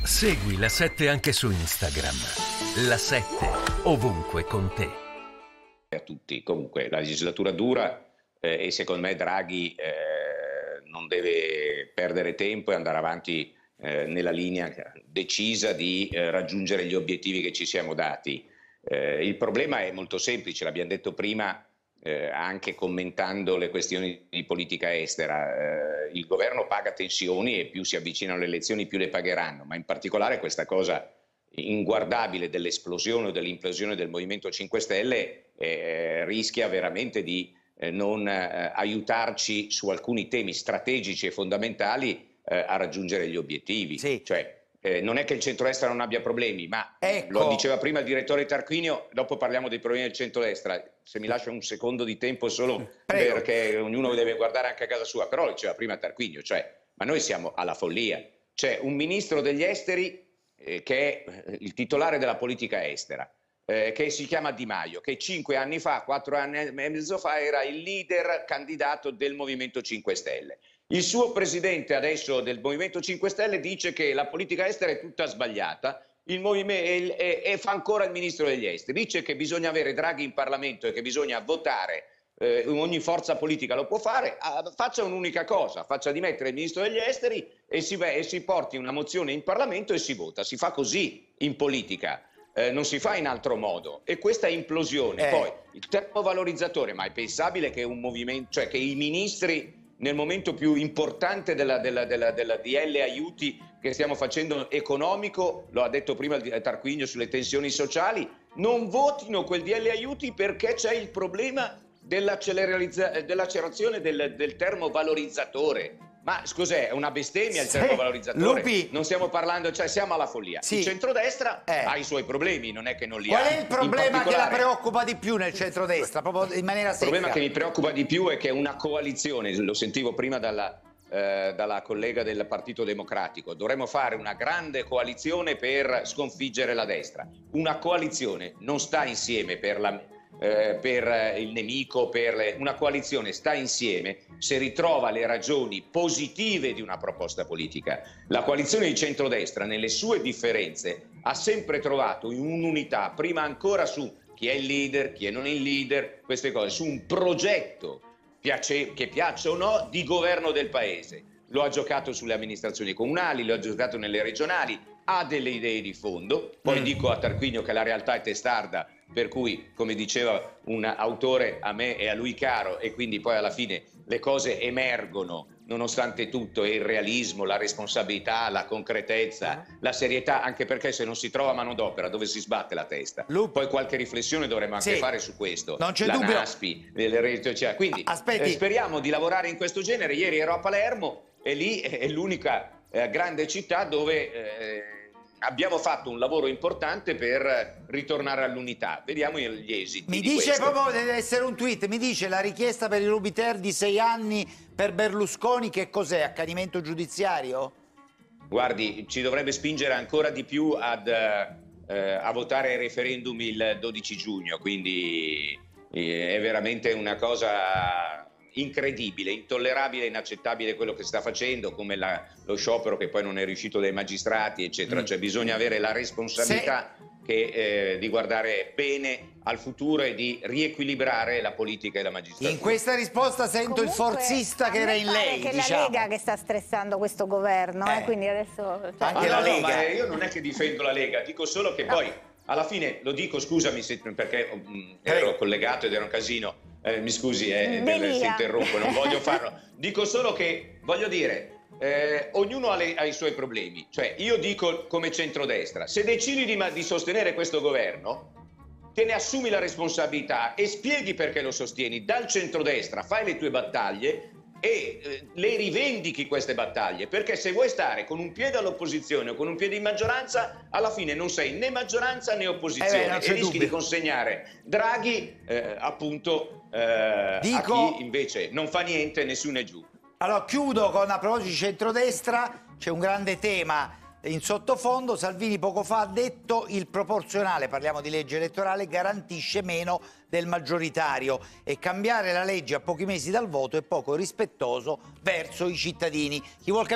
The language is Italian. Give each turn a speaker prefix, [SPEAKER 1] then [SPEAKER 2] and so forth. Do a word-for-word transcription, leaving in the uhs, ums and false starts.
[SPEAKER 1] Segui La sette anche su Instagram. La sette, ovunque con te.
[SPEAKER 2] A tutti. Comunque la legislatura dura eh, e secondo me Draghi eh, non deve perdere tempo e andare avanti eh, nella linea decisa di eh, raggiungere gli obiettivi che ci siamo dati. Eh, il problema è molto semplice, l'abbiamo detto prima eh, anche commentando le questioni di politica estera. Eh, il governo paga tensioni e più si avvicinano le elezioni più le pagheranno, ma in particolare questa cosa inguardabile dell'esplosione o dell'implosione del Movimento cinque Stelle eh, rischia veramente di eh, non eh, aiutarci su alcuni temi strategici e fondamentali eh, a raggiungere gli obiettivi. Sì. Cioè, eh, non è che il centrodestra non abbia problemi, ma ecco, lo diceva prima il direttore Tarquinio, dopo parliamo dei problemi del centrodestra, se mi lascia un secondo di tempo solo Prego. perché ognuno deve guardare anche a casa sua, però lo diceva prima Tarquinio, cioè, ma noi siamo alla follia. C'è un ministro degli esteri che è il titolare della politica estera, eh, che si chiama Di Maio, che cinque anni fa, quattro anni e mezzo fa, era il leader candidato del Movimento cinque Stelle. Il suo presidente adesso del Movimento cinque Stelle dice che la politica estera è tutta sbagliata il movimento, e, e fa ancora il ministro degli esteri. Dice che bisogna avere Draghi in Parlamento e che bisogna votare. Eh, ogni forza politica lo può fare, ah, faccia un'unica cosa, faccia dimettere il ministro degli esteri e si, e si porti una mozione in Parlamento e si vota. Si fa così in politica, eh, non si fa in altro modo. E questa implosione, eh. poi il termovalorizzatore, ma è pensabile che un movimento, cioè che i ministri nel momento più importante della, della, della, della D L aiuti che stiamo facendo economico, lo ha detto prima il Tarquinio sulle tensioni sociali, non votino quel D L aiuti perché c'è il problema dell'accelerazione del, del termovalorizzatore. Ma scus'è, è una bestemmia il termovalorizzatore? Lupi. Non stiamo parlando, cioè siamo alla follia. Sì. Il centrodestra eh. ha i suoi problemi, non è che non li
[SPEAKER 3] Qual
[SPEAKER 2] ha.
[SPEAKER 3] Qual è il problema che la preoccupa di più nel centrodestra, proprio in maniera secca?
[SPEAKER 2] Il problema che mi preoccupa di più è che una coalizione, lo sentivo prima dalla, eh, dalla collega del Partito Democratico, dovremmo fare una grande coalizione per sconfiggere la destra. Una coalizione non sta insieme per la... Eh, per il nemico, per le... una coalizione sta insieme se ritrova le ragioni positive di una proposta politica. La coalizione di centrodestra nelle sue differenze ha sempre trovato un'unità, prima ancora su chi è il leader, chi è non il leader, queste cose, su un progetto piace... che piaccia o no di governo del paese. Lo ha giocato sulle amministrazioni comunali, lo ha giocato nelle regionali, ha delle idee di fondo. Poi mm. dico a Tarquinio che la realtà è testarda, per cui, come diceva un autore a me e a lui caro, e quindi poi alla fine le cose emergono nonostante tutto, e il realismo, la responsabilità, la concretezza, uh-huh. la serietà, anche perché se non si trova manodopera dove si sbatte la testa? Lup. Poi qualche riflessione dovremmo anche sì. fare su questo.
[SPEAKER 3] Non c'è
[SPEAKER 2] la
[SPEAKER 3] dubbio.
[SPEAKER 2] NASPI, le reddito, cioè, quindi eh, speriamo di lavorare in questo genere. Ieri ero a Palermo e lì è l'unica eh, grande città dove... Eh, abbiamo fatto un lavoro importante per ritornare all'unità. Vediamo gli esiti.
[SPEAKER 3] Mi
[SPEAKER 2] di
[SPEAKER 3] dice
[SPEAKER 2] questo.
[SPEAKER 3] proprio, deve essere un tweet, mi dice la richiesta per il Rubiter di sei anni per Berlusconi, che cos'è? Accanimento giudiziario?
[SPEAKER 2] Guardi, ci dovrebbe spingere ancora di più ad, eh, a votare il referendum il dodici giugno, quindi eh, è veramente una cosa... incredibile, intollerabile, inaccettabile quello che sta facendo, come la, lo sciopero che poi non è riuscito dai magistrati, eccetera. Mm. Cioè bisogna avere la responsabilità Se... che, eh, di guardare bene al futuro e di riequilibrare la politica e la magistratura.
[SPEAKER 3] In questa risposta sento Comunque, il forzista che era in lei,
[SPEAKER 4] che è
[SPEAKER 3] diciamo.
[SPEAKER 4] la Lega che sta stressando questo governo, eh. Eh, quindi adesso... Cioè...
[SPEAKER 3] Anche
[SPEAKER 2] ah,
[SPEAKER 3] la
[SPEAKER 2] no,
[SPEAKER 3] Lega.
[SPEAKER 2] No, ma io non è che difendo la Lega, dico solo che no. poi alla fine, lo dico, scusami se, perché mh, ero collegato ed era un casino. Eh, mi scusi, eh, del, si interrompe, non voglio farlo. Dico solo che, voglio dire, eh, ognuno ha, le, ha i suoi problemi. Cioè, io dico come centrodestra, se decidi di, di sostenere questo governo, te ne assumi la responsabilità e spieghi perché lo sostieni. Dal centrodestra fai le tue battaglie e eh, le rivendichi queste battaglie, perché se vuoi stare con un piede all'opposizione o con un piede in maggioranza, alla fine non sei né maggioranza né opposizione, eh beh, e rischi dubbio. di consegnare Draghi eh, appunto eh, Dico... a chi invece non fa niente, nessuno è giù.
[SPEAKER 3] Allora chiudo con, a proposito di centrodestra, c'è un grande tema in sottofondo. Salvini poco fa ha detto il proporzionale, parliamo di legge elettorale, garantisce meno del maggioritario e cambiare la legge a pochi mesi dal voto è poco rispettoso verso i cittadini. Chi vuol